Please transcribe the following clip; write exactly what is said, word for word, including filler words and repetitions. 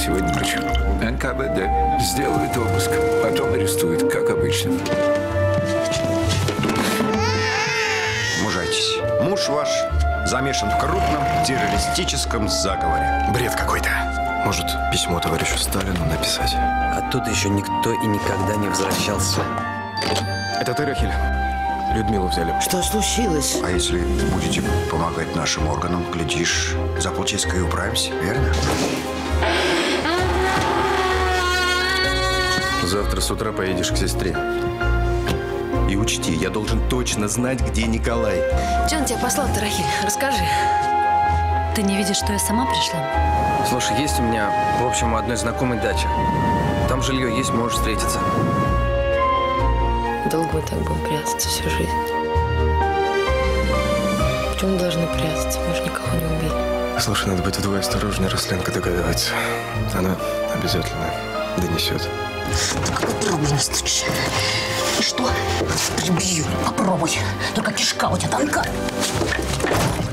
сегодня ночью. эн ка вэ дэ сделают обыск, потом арестуют, как обычно. Мужайтесь. Муж ваш замешан в крупном террористическом заговоре. Бред какой-то. Может, письмо товарищу Сталину написать? Оттуда еще никто и никогда не возвращался. Это ты, Рахиль? Людмилу взяли. Что случилось? А если будете помогать нашим органам, глядишь, за полчаса и управимся, верно? Завтра с утра поедешь к сестре. И учти, я должен точно знать, где Николай. Че он тебя послал-то, Рахиль? Расскажи. Ты не видишь, что я сама пришла? Слушай, есть у меня, в общем, у одной знакомой дача. Там жилье есть, можешь встретиться. Долго мы так будем прятаться всю жизнь? Почему мы должны прятаться? Мы же никого не убили. Слушай, надо быть вдвое осторожнее, раз Ленка догадывается. Она обязательно донесет. Так попробуй настучать. И что? Прибью. Попробуй. Только кишка у тебя тонка.